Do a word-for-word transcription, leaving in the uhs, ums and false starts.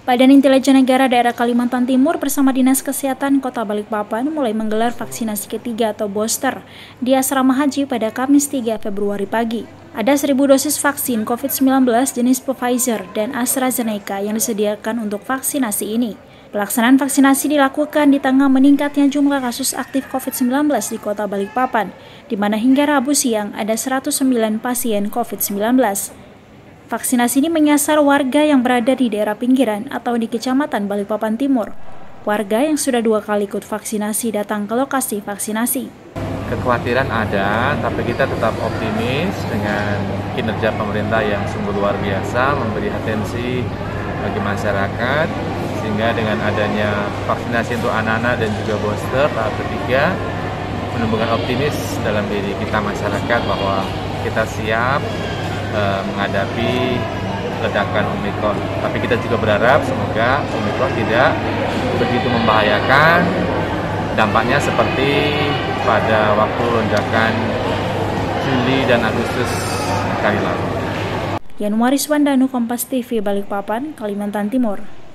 Badan Intelijen Negara Daerah Kalimantan Timur bersama Dinas Kesehatan Kota Balikpapan mulai menggelar vaksinasi ketiga atau booster di Asrama Haji pada Kamis tiga Februari pagi. Ada seribu dosis vaksin covid sembilan belas jenis Pfizer dan AstraZeneca yang disediakan untuk vaksinasi ini. Pelaksanaan vaksinasi dilakukan di tengah meningkatnya jumlah kasus aktif covid sembilan belas di Kota Balikpapan, di mana hingga Rabu siang ada seratus sembilan pasien covid sembilan belas. Vaksinasi ini menyasar warga yang berada di daerah pinggiran atau di Kecamatan Balikpapan Timur. Warga yang sudah dua kali ikut vaksinasi datang ke lokasi vaksinasi. Kekhawatiran ada, tapi kita tetap optimis dengan kinerja pemerintah yang sungguh luar biasa, memberi atensi bagi masyarakat, sehingga dengan adanya vaksinasi untuk anak-anak dan juga booster tahap ketiga, menumbuhkan optimis dalam diri kita masyarakat bahwa kita siap Uh, menghadapi ledakan Omikron. Tapi kita juga berharap semoga Omikron tidak begitu membahayakan, dampaknya seperti pada waktu lonjakan Juli dan Agustus kali lalu. Yanuaris Wandanu, Kompas T V, Balikpapan, Kalimantan Timur.